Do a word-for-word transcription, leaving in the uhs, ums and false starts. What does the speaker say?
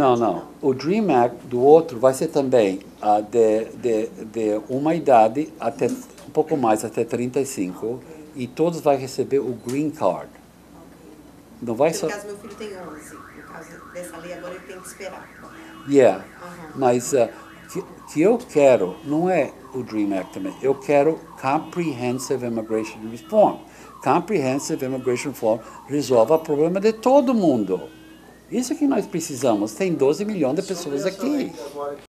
Não, não. O DREAM Act do outro vai ser também uh, de, de, de uma idade até um pouco mais, até trinta e cinco, e todos vão receber o Green Card. Não vai só... No caso, meu filho tem onze. No caso dessa lei, agora ele tem que esperar. Yeah. Uhum. Mas uh, que, que eu quero não é o DREAM Act também. Eu quero Comprehensive Immigration Reform. Comprehensive Immigration Reform resolve o problema de todo mundo. Isso que nós precisamos. Tem doze milhões de pessoas aqui.